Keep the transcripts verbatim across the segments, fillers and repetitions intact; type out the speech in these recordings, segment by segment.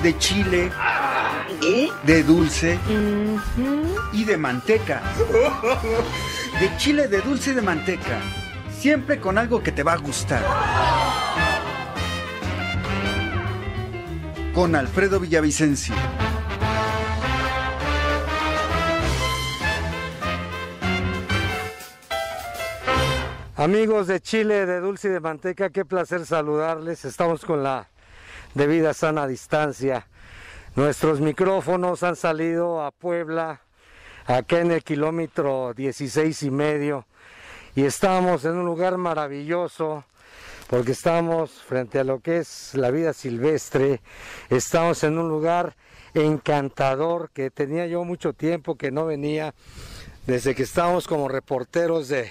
de chile, ¿Eh? de dulce Uh-huh. y de manteca. De chile, de dulce y de manteca. Siempre con algo que te va a gustar. Con Alfredo Villavicencio. Amigos de Chile, de Dulce y de Manteca, qué placer saludarles. Estamos con la debida sana distancia. Nuestros micrófonos han salido a Puebla, acá en el kilómetro dieciséis y medio, y estamos en un lugar maravilloso, porque estamos frente a lo que es la vida silvestre. Estamos en un lugar encantador que tenía yo mucho tiempo que no venía, desde que estábamos como reporteros de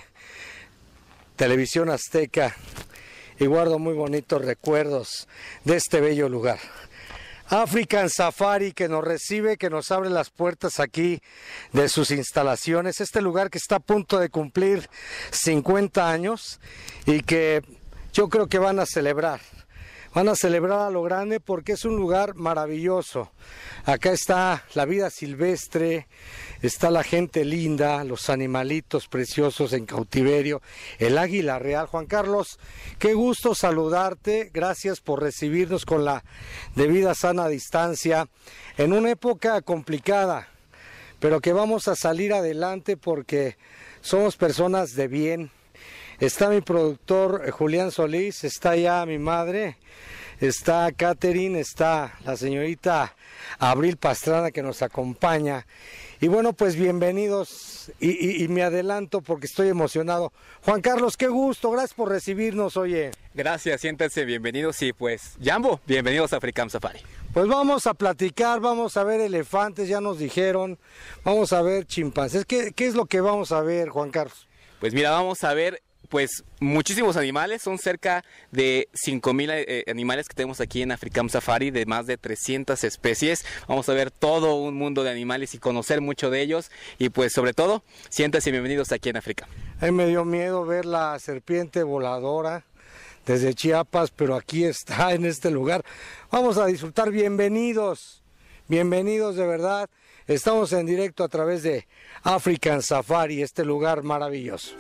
Televisión Azteca, y guardo muy bonitos recuerdos de este bello lugar. African Safari, que nos recibe, que nos abre las puertas aquí de sus instalaciones, este lugar que está a punto de cumplir cincuenta años y que yo creo que van a celebrar. Van a celebrar a lo grande porque es un lugar maravilloso. Acá está la vida silvestre, está la gente linda, los animalitos preciosos en cautiverio, el águila real. Juan Carlos, qué gusto saludarte, gracias por recibirnos con la debida sana distancia en una época complicada, pero que vamos a salir adelante porque somos personas de bien. Está mi productor Julián Solís, está ya mi madre, está Catherine, está la señorita Abril Pastrana que nos acompaña. Y bueno, pues bienvenidos y, y, y me adelanto porque estoy emocionado. Juan Carlos, qué gusto, gracias por recibirnos, oye. Gracias, siéntense, bienvenidos y pues, Jambo, bienvenidos a African Safari. Pues vamos a platicar, vamos a ver elefantes, ya nos dijeron, vamos a ver chimpancés. ¿Qué, qué es lo que vamos a ver, Juan Carlos? Pues mira, vamos a ver pues muchísimos animales, son cerca de cinco mil eh, animales que tenemos aquí en African Safari, de más de trescientas especies. Vamos a ver todo un mundo de animales y conocer mucho de ellos, y pues sobre todo, siéntanse bienvenidos aquí en África. A mí me dio miedo ver la serpiente voladora desde Chiapas, pero aquí está en este lugar. Vamos a disfrutar, bienvenidos, bienvenidos de verdad. Estamos en directo a través de African Safari, este lugar maravilloso.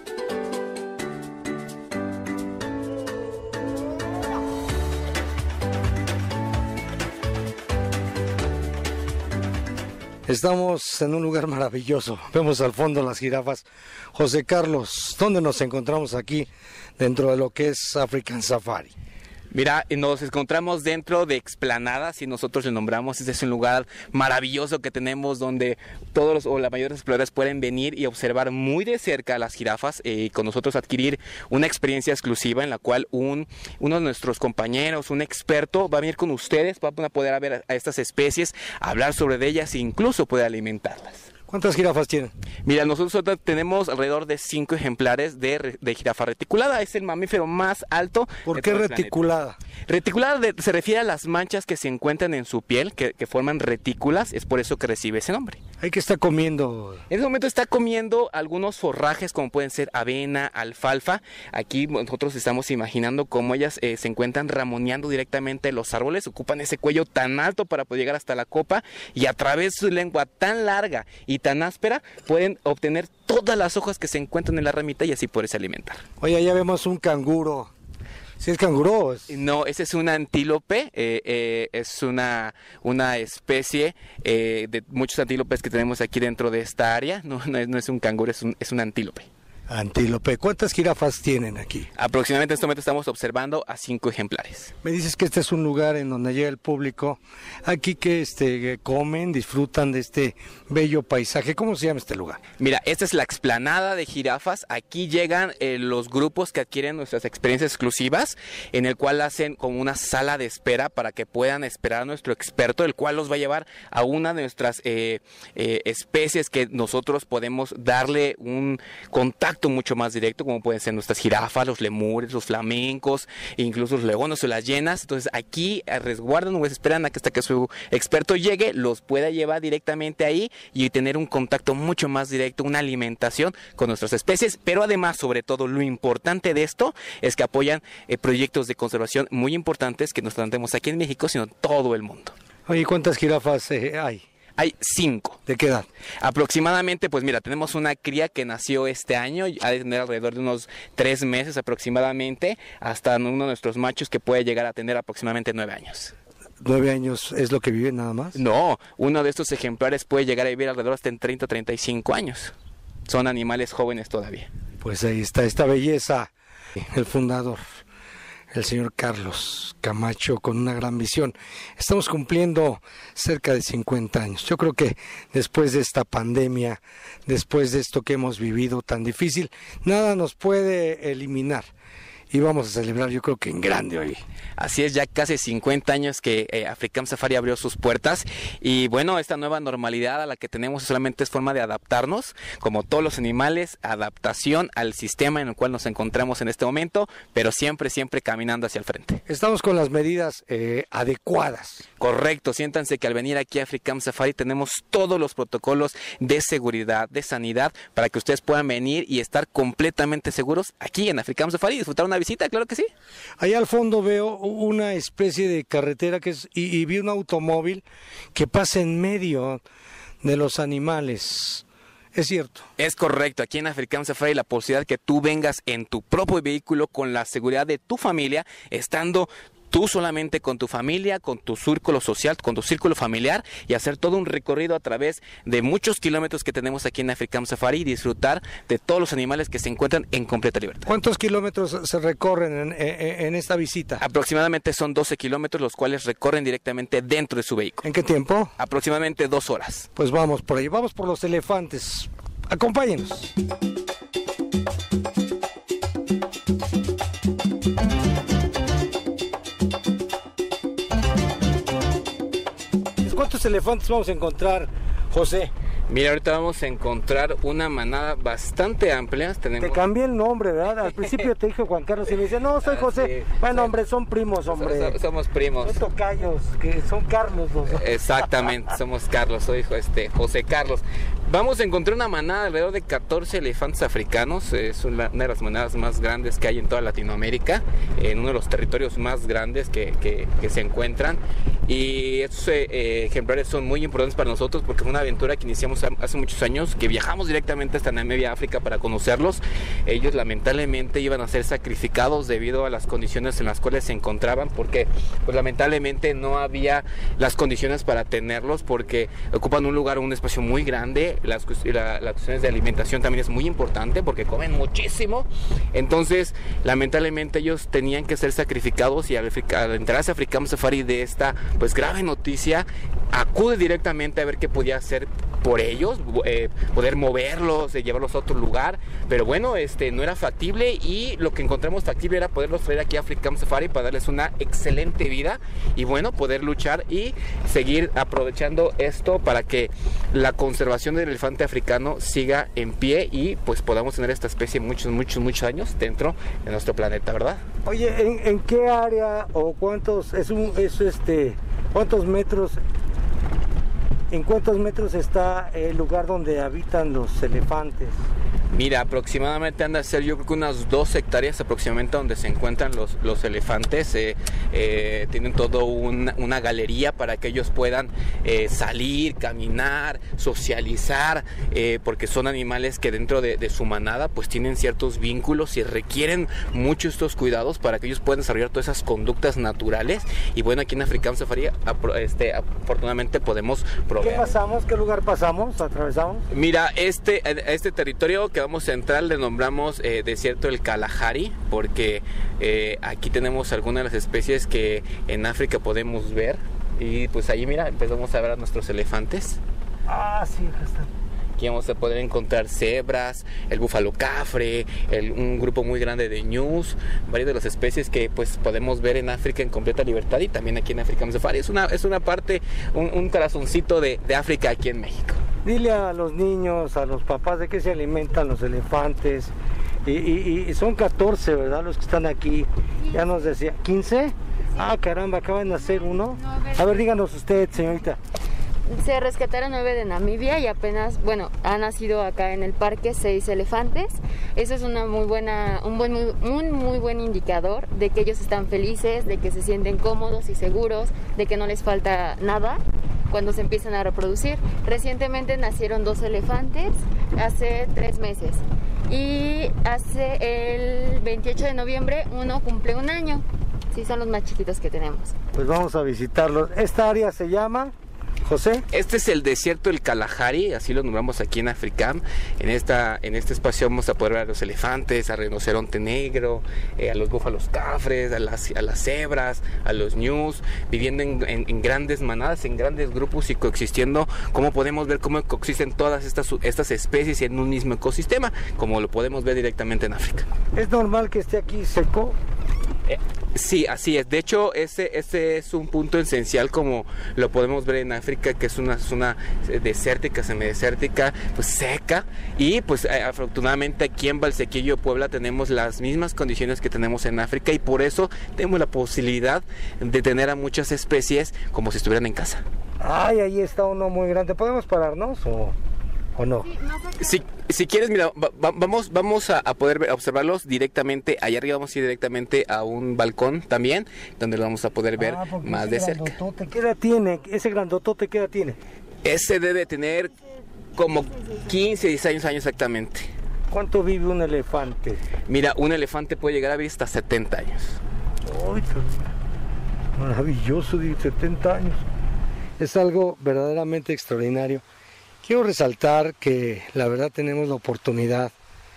Estamos en un lugar maravilloso, vemos al fondo las jirafas. José Carlos, ¿dónde nos encontramos aquí dentro de lo que es African Safari? Mira, nos encontramos dentro de Explanadas, y nosotros le nombramos. Este es un lugar maravilloso que tenemos donde todos los, o la mayoría de los exploradores pueden venir y observar muy de cerca a las jirafas, eh, y con nosotros adquirir una experiencia exclusiva en la cual un, uno de nuestros compañeros, un experto, va a venir con ustedes, va a poder ver a, a estas especies, hablar sobre ellas e incluso poder alimentarlas. ¿Cuántas jirafas tienen? Mira, nosotros tenemos alrededor de cinco ejemplares de, de jirafa reticulada. Es el mamífero más alto. ¿Por qué reticulada? Reticulada de, se refiere a las manchas que se encuentran en su piel, que, que forman retículas, es por eso que recibe ese nombre. ¿Hay que está comiendo? En este momento está comiendo algunos forrajes como pueden ser avena, alfalfa. Aquí nosotros estamos imaginando cómo ellas eh, se encuentran ramoneando directamente los árboles, ocupan ese cuello tan alto para poder llegar hasta la copa, y a través de su lengua tan larga y tan áspera pueden obtener todas las hojas que se encuentran en la ramita y así poderse alimentar. Oye, ya vemos un canguro. ¿Sí es canguro? Es... No, ese es un antílope, eh, eh, es una, una especie eh, de muchos antílopes que tenemos aquí dentro de esta área. No, no, es, no es un canguro, es un, es un antílope. Antílope. ¿Cuántas jirafas tienen aquí? Aproximadamente en este momento estamos observando a cinco ejemplares. Me dices que este es un lugar en donde llega el público, aquí que este, comen, disfrutan de este bello paisaje. ¿Cómo se llama este lugar? Mira, esta es la explanada de jirafas. Aquí llegan eh, los grupos que adquieren nuestras experiencias exclusivas, en el cual hacen como una sala de espera para que puedan esperar a nuestro experto, el cual los va a llevar a una de nuestras eh, eh, especies que nosotros podemos darle un contacto mucho más directo, como pueden ser nuestras jirafas, los lemures, los flamencos, incluso los leones o las hienas. Entonces aquí resguardan o esperan a que hasta que su experto llegue, los pueda llevar directamente ahí y tener un contacto mucho más directo, una alimentación con nuestras especies. Pero además, sobre todo, lo importante de esto es que apoyan eh, proyectos de conservación muy importantes que no solamente tenemos aquí en México, sino en todo el mundo. Oye, ¿cuántas jirafas eh, hay? Hay cinco. ¿De qué edad? Aproximadamente, pues mira, tenemos una cría que nació este año, ha de tener alrededor de unos tres meses aproximadamente, hasta uno de nuestros machos que puede llegar a tener aproximadamente nueve años. ¿Nueve años es lo que viven nada más? No, uno de estos ejemplares puede llegar a vivir alrededor hasta en treinta, treinta y cinco años. Son animales jóvenes todavía. Pues ahí está esta belleza, el fundador, el señor Carlos Camacho, con una gran visión. Estamos cumpliendo cerca de cincuenta años. Yo creo que después de esta pandemia, después de esto que hemos vivido tan difícil, nada nos puede eliminar. Y vamos a celebrar, yo creo que en grande hoy. Así es, ya casi cincuenta años que eh, Africam Safari abrió sus puertas y bueno, esta nueva normalidad a la que tenemos solamente es forma de adaptarnos, como todos los animales, adaptación al sistema en el cual nos encontramos en este momento, pero siempre, siempre caminando hacia el frente. Estamos con las medidas eh, adecuadas. Correcto, siéntanse que al venir aquí a Africam Safari tenemos todos los protocolos de seguridad, de sanidad, para que ustedes puedan venir y estar completamente seguros aquí en Africam Safari y disfrutar una visita, claro que sí. Allá al fondo veo una especie de carretera que es, y, y vi un automóvil que pasa en medio de los animales. Es cierto. Es correcto, aquí en Africam Safari la posibilidad que tú vengas en tu propio vehículo con la seguridad de tu familia, estando tú solamente con tu familia, con tu círculo social, con tu círculo familiar y hacer todo un recorrido a través de muchos kilómetros que tenemos aquí en Africam Safari y disfrutar de todos los animales que se encuentran en completa libertad. ¿Cuántos kilómetros se recorren en, en, en esta visita? Aproximadamente son doce kilómetros, los cuales recorren directamente dentro de su vehículo. ¿En qué tiempo? Aproximadamente dos horas. Pues vamos por ahí, vamos por los elefantes. Acompáñenos. ¿Cuántos elefantes vamos a encontrar, José? Mira, ahorita vamos a encontrar una manada bastante amplia. Tenemos... Te cambié el nombre, ¿verdad? Al principio te dije Juan Carlos y me dice, no, soy José. Ah, sí, bueno, sí. Hombre, son primos, hombre. Somos, somos primos. Son tocayos, que son Carlos. Los... Exactamente, somos Carlos, soy este, José Carlos. Vamos a encontrar una manada de alrededor de catorce elefantes africanos. Es una de las manadas más grandes que hay en toda Latinoamérica, en uno de los territorios más grandes que, que, que se encuentran. Y estos eh, ejemplares son muy importantes para nosotros porque fue una aventura que iniciamos hace muchos años, que viajamos directamente hasta Namibia, África, para conocerlos. Ellos lamentablemente iban a ser sacrificados debido a las condiciones en las cuales se encontraban, porque pues lamentablemente no había las condiciones para tenerlos, porque ocupan un lugar, un espacio muy grande. Las, la, las cuestiones de alimentación también es muy importante porque comen muchísimo. Entonces lamentablemente ellos tenían que ser sacrificados y al, al enterarse Africam Safari de esta pues grave noticia, acude directamente a ver qué podía hacer por ellos, eh, poder moverlos, eh, llevarlos a otro lugar, pero bueno, este no era factible y lo que encontramos factible era poderlos traer aquí a Africam Safari para darles una excelente vida y bueno, poder luchar y seguir aprovechando esto para que la conservación del elefante africano siga en pie y pues podamos tener esta especie muchos, muchos, muchos años dentro de nuestro planeta, ¿verdad? Oye, ¿en, en qué área o cuántos, es un, es este, cuántos metros ¿En cuántos metros está el lugar donde habitan los elefantes? Mira, aproximadamente anda a ser yo creo que unas dos hectáreas aproximadamente donde se encuentran los, los elefantes. Eh, eh, tienen todo una, una galería para que ellos puedan eh, salir, caminar, socializar, eh, porque son animales que dentro de, de su manada pues tienen ciertos vínculos y requieren mucho estos cuidados para que ellos puedan desarrollar todas esas conductas naturales. Y bueno, aquí en Africam Safari este, afortunadamente podemos proveer. ¿Qué pasamos? ¿Qué lugar pasamos? ¿Atravesamos? Mira, este, este territorio que vamos a entrar le nombramos eh, desierto del Kalahari porque eh, aquí tenemos algunas de las especies que en África podemos ver y pues ahí mira, empezamos a ver a nuestros elefantes. Ah, sí, acá están. Aquí vamos a poder encontrar cebras, el búfalo cafre, el, un grupo muy grande de ñus, varias de las especies que pues podemos ver en África en completa libertad y también aquí en Africam Safari. Es una, es una parte, un, un corazoncito de, de África aquí en México. Dile a los niños, a los papás de qué se alimentan los elefantes. Y, y, y son catorce, ¿verdad? Los que están aquí. Ya nos decía, ¿quince? Ah, caramba, acaban de hacer uno. A ver, díganos usted, señorita. Se rescataron nueve de Namibia y apenas, bueno, han nacido acá en el parque seis elefantes. Eso es una muy buena, un buen, muy, un muy buen indicador de que ellos están felices, de que se sienten cómodos y seguros, de que no les falta nada cuando se empiezan a reproducir. Recientemente nacieron dos elefantes hace tres meses y hace el veintiocho de noviembre uno cumple un año. Sí, son los más chiquitos que tenemos. Pues vamos a visitarlos. Esta área se llama... José. Este es el desierto del Kalahari, así lo nombramos aquí en Africam. En, esta, en este espacio vamos a poder ver a los elefantes, al rinoceronte negro, eh, a los búfalos cafres, a las, a las cebras, a los ñus, viviendo en, en, en grandes manadas, en grandes grupos y coexistiendo. Como podemos ver cómo coexisten todas estas, estas especies en un mismo ecosistema, como lo podemos ver directamente en África. ¿Es normal que esté aquí seco? Eh, sí, así es. De hecho, ese, ese es un punto esencial, como lo podemos ver en África, que es una zona desértica, semidesértica, pues seca. Y pues eh, afortunadamente aquí en Valsequillo, Puebla, tenemos las mismas condiciones que tenemos en África, y por eso tenemos la posibilidad de tener a muchas especies como si estuvieran en casa. Ay, ahí está uno muy grande. ¿Podemos pararnos o...? ¿O no? Si, si quieres, mira, va, vamos, vamos a, a poder ver, a observarlos directamente. Allá arriba vamos a ir directamente a un balcón también, donde lo vamos a poder ver ah, más de cerca. ¿Qué edad tiene? Ese grandotote, ¿qué edad tiene? Ese debe tener como quince, dieciséis años exactamente. ¿Cuánto vive un elefante? Mira, un elefante puede llegar a vivir hasta setenta años. ¡Ay, maravilloso! setenta años. Es algo verdaderamente extraordinario. Quiero resaltar que la verdad tenemos la oportunidad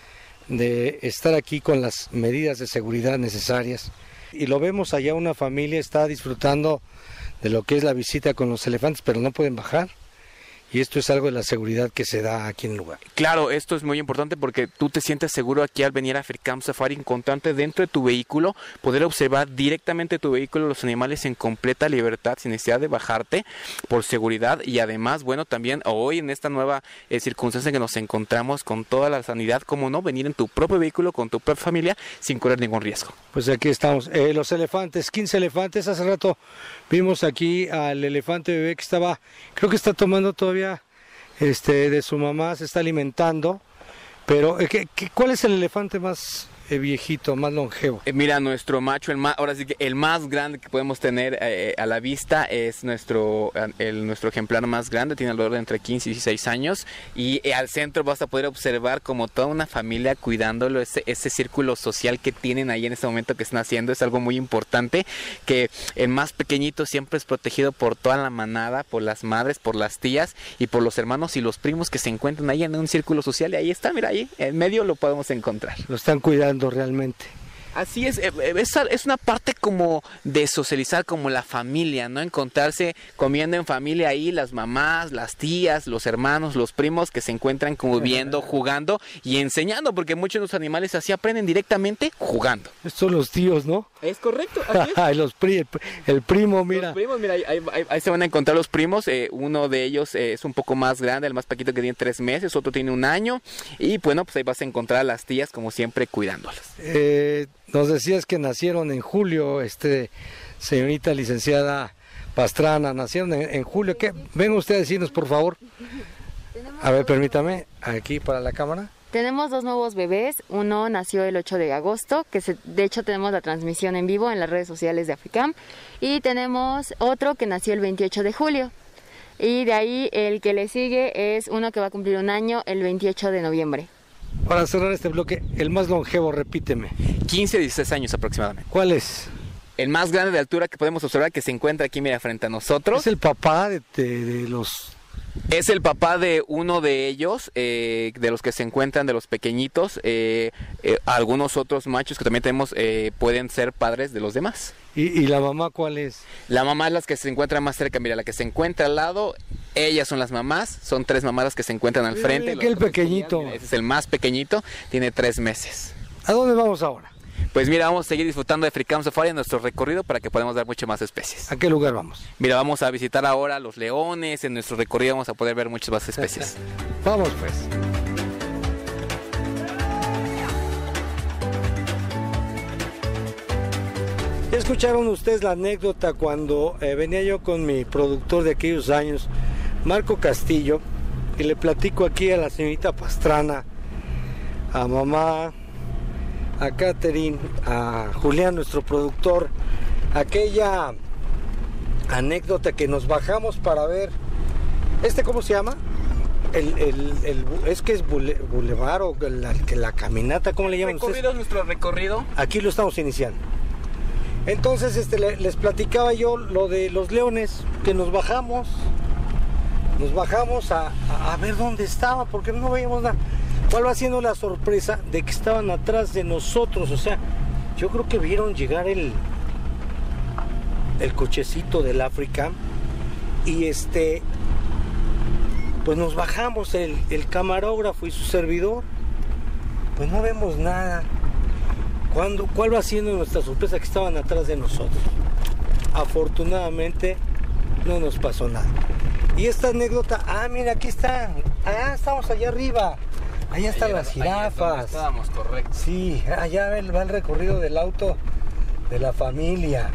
de estar aquí con las medidas de seguridad necesarias, y lo vemos allá, una familia está disfrutando de lo que es la visita con los elefantes, pero no pueden bajar. Y esto es algo de la seguridad que se da aquí en el lugar. Claro, esto es muy importante porque tú te sientes seguro aquí al venir a Africam Safari, encontrarte dentro de tu vehículo, poder observar directamente tu vehículo, los animales en completa libertad, sin necesidad de bajarte, por seguridad. Y además, bueno, también hoy en esta nueva eh, circunstancia que nos encontramos, con toda la sanidad, como no, venir en tu propio vehículo, con tu propia familia, sin correr ningún riesgo. Pues aquí estamos, eh, los elefantes, quince elefantes. Hace rato vimos aquí al elefante bebé que estaba, creo que está tomando todavía Este, de su mamá, se está alimentando. Pero, ¿qué, qué, ¿cuál es el elefante más eh, viejito, más longevo? Eh, mira, nuestro macho, el más, ahora sí que el más grande que podemos tener eh, a la vista es nuestro, el, nuestro ejemplar más grande, tiene alrededor de entre quince y dieciséis años. Y eh, al centro vas a poder observar como toda una familia cuidándolo, ese, ese círculo social que tienen ahí en este momento que están haciendo. Es algo muy importante, que el más pequeñito siempre es protegido por toda la manada, por las madres, por las tías y por los hermanos y los primos que se encuentran ahí en un círculo social. Y ahí está, mira, ahí en medio lo podemos encontrar. Lo están cuidando realmente. Así es, es, es una parte como de socializar, como la familia, ¿no? Encontrarse comiendo en familia ahí, las mamás, las tías, los hermanos, los primos que se encuentran como viendo, jugando y enseñando, porque muchos de los animales así aprenden directamente jugando. Estos son los tíos, ¿no? Es correcto, así es. los pri el, el primo, mira. Los primos, mira, ahí, ahí, ahí se van a encontrar los primos. Eh, uno de ellos eh, es un poco más grande, el más pequeñito, que tiene tres meses, otro tiene un año. Y bueno, pues ahí vas a encontrar a las tías como siempre cuidándolas. Eh... Nos decías que nacieron en julio, este, señorita licenciada Pastrana, nacieron en, en julio. ¿Qué? Venga usted a decirnos, por favor. A ver, permítame, aquí para la cámara. Tenemos dos nuevos bebés, uno nació el ocho de agosto, que se, de hecho tenemos la transmisión en vivo en las redes sociales de Africam, y tenemos otro que nació el veintiocho de julio. Y de ahí el que le sigue es uno que va a cumplir un año el veintiocho de noviembre. Para cerrar este bloque, el más longevo, repíteme. quince, dieciséis años aproximadamente. ¿Cuál es? El más grande de altura que podemos observar, que se encuentra aquí, mira, frente a nosotros. ¿Es el papá de, de, de los...? Es el papá de uno de ellos, eh, de los que se encuentran, de los pequeñitos. Eh, eh, algunos otros machos que también tenemos eh, pueden ser padres de los demás. ¿Y, ¿Y la mamá cuál es? La mamá es la que se encuentra más cerca. Mira, la que se encuentra al lado, ellas son las mamás. Son tres mamás las que se encuentran al frente. Mira, que el pequeñito. Mira, ese es el más pequeñito, tiene tres meses. ¿A dónde vamos ahora? Pues mira, vamos a seguir disfrutando de Africam Safari en nuestro recorrido para que podamos ver muchas más especies. ¿A qué lugar vamos? Mira, vamos a visitar ahora los leones. En nuestro recorrido vamos a poder ver muchas más especies. Vamos pues. ¿Ya escucharon ustedes la anécdota cuando eh, venía yo con mi productor de aquellos años, Marco Castillo, y le platico aquí a la señorita Pastrana, a mamá, a Catherine, a Julián, nuestro productor, aquella anécdota que nos bajamos para ver, ¿este cómo se llama? El, el, el, es que es bule, bulevar o la, la caminata, ¿cómo le llaman ustedes? Recorrido, nuestro recorrido. Aquí lo estamos iniciando. Entonces este, le, les platicaba yo lo de los leones, que nos bajamos, nos bajamos a, a, a ver dónde estaba, porque no veíamos nada. ¿Cuál va siendo la sorpresa? De que estaban atrás de nosotros, o sea, yo creo que vieron llegar el, el cochecito del África y este... pues nos bajamos, el, el camarógrafo y su servidor, pues no vemos nada. ¿Cuándo, ¿Cuál va siendo nuestra sorpresa? Que estaban atrás de nosotros. Afortunadamente no nos pasó nada. Y esta anécdota, ah, mira, aquí están, ah, estamos allá arriba, allá están las jirafas. Estábamos, correcto. Sí, allá va el, va el recorrido del auto de la familia.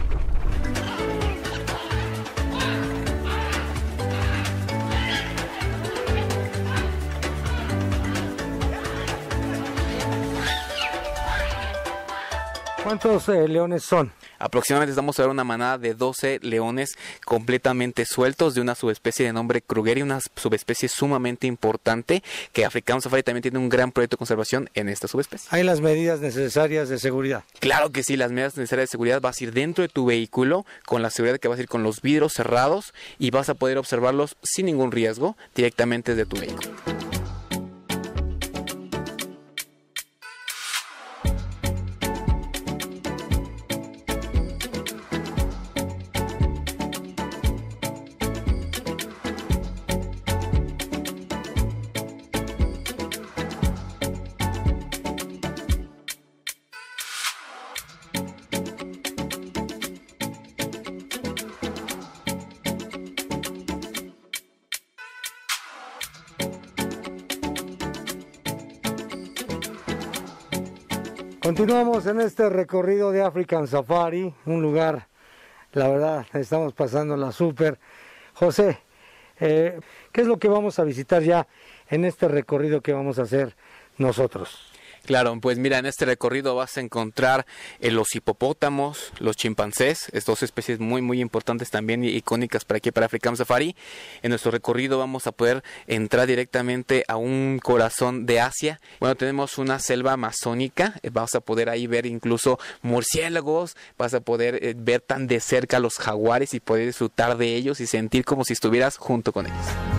¿Cuántos eh, leones son? Aproximadamente estamos a ver una manada de doce leones completamente sueltos de una subespecie de nombre Krugeri, una subespecie sumamente importante que African Safari también tiene un gran proyecto de conservación en esta subespecie. ¿Hay las medidas necesarias de seguridad? Claro que sí, las medidas necesarias de seguridad. Vas a ir dentro de tu vehículo con la seguridad de que vas a ir con los vidrios cerrados y vas a poder observarlos sin ningún riesgo directamente desde tu vehículo. Continuamos en este recorrido de African Safari, un lugar, la verdad, estamos pasándola súper. José, eh, ¿qué es lo que vamos a visitar ya en este recorrido que vamos a hacer nosotros? Claro, pues mira, en este recorrido vas a encontrar eh, los hipopótamos, los chimpancés, estas dos especies muy muy importantes también y icónicas para aquí para African Safari. En nuestro recorrido vamos a poder entrar directamente a un corazón de Asia. Bueno, tenemos una selva amazónica, eh, vas a poder ahí ver incluso murciélagos, vas a poder eh, ver tan de cerca los jaguares y poder disfrutar de ellos y sentir como si estuvieras junto con ellos.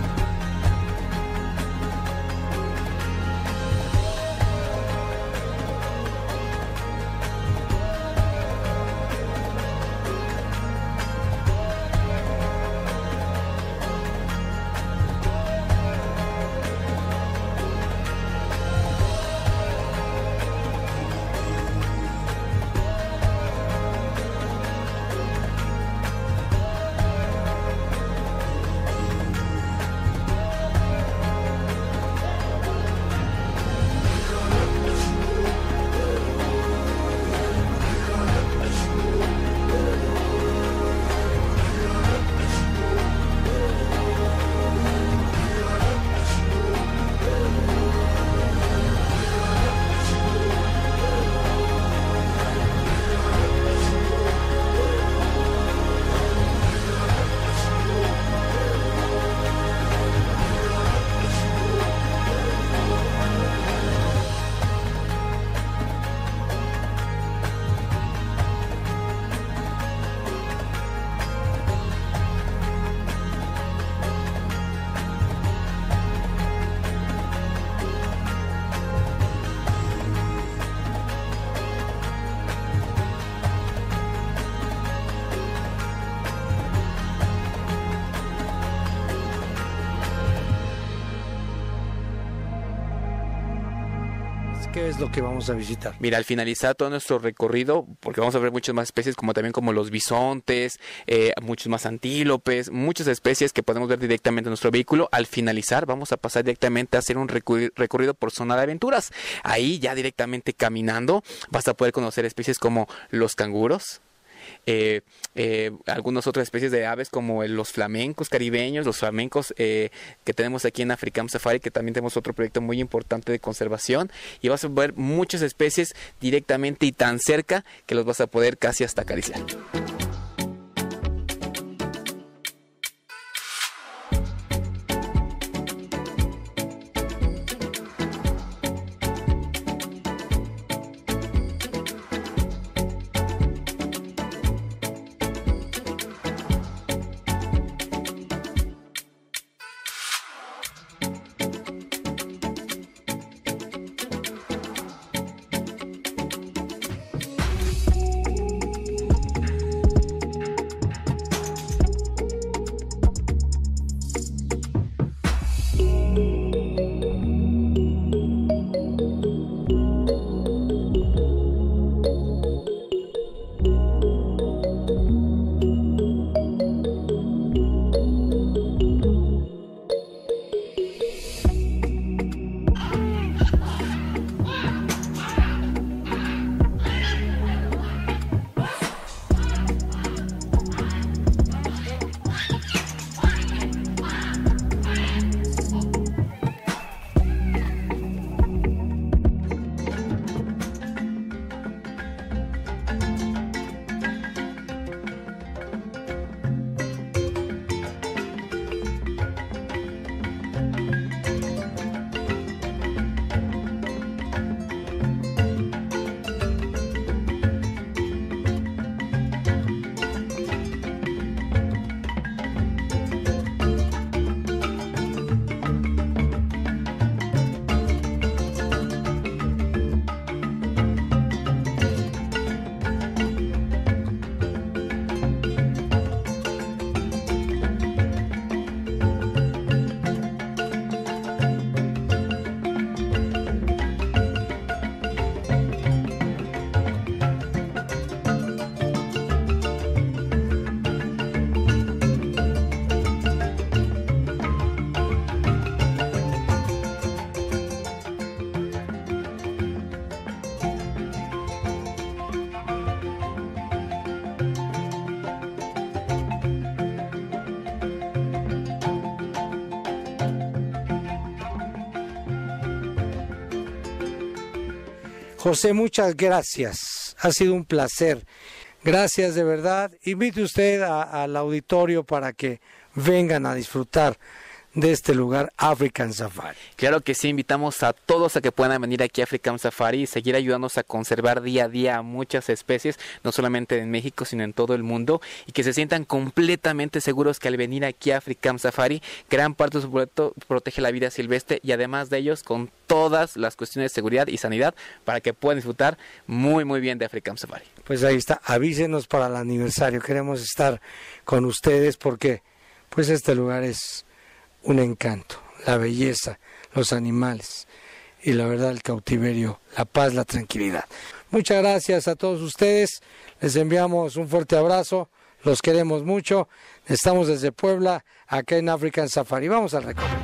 ¿Qué es lo que vamos a visitar? Mira, al finalizar todo nuestro recorrido, porque vamos a ver muchas más especies, como también como los bisontes, eh, muchos más antílopes, muchas especies que podemos ver directamente en nuestro vehículo. Al finalizar, vamos a pasar directamente a hacer un recorrido, recorrido por zona de aventuras. Ahí ya directamente caminando vas a poder conocer especies como los canguros, eh, eh, algunas otras especies de aves como los flamencos caribeños, los flamencos eh, que tenemos aquí en Africam Safari, que también tenemos otro proyecto muy importante de conservación, y vas a ver muchas especies directamente y tan cerca que los vas a poder casi hasta acariciar. José, muchas gracias, ha sido un placer, gracias de verdad. Invite usted a, al auditorio para que vengan a disfrutar de este lugar, Africam Safari. Claro que sí, invitamos a todos a que puedan venir aquí a Africam Safari y seguir ayudándonos a conservar día a día a muchas especies, no solamente en México, sino en todo el mundo, y que se sientan completamente seguros que al venir aquí a Africam Safari, gran parte de su proyecto protege la vida silvestre y además de ellos con todas las cuestiones de seguridad y sanidad para que puedan disfrutar muy muy bien de Africam Safari. Pues ahí está, avísenos para el aniversario, queremos estar con ustedes porque pues este lugar es un encanto, la belleza, los animales y la verdad el cautiverio, la paz, la tranquilidad. Muchas gracias a todos ustedes, les enviamos un fuerte abrazo, los queremos mucho, estamos desde Puebla, acá en Africam Safari. Vamos al recorrido.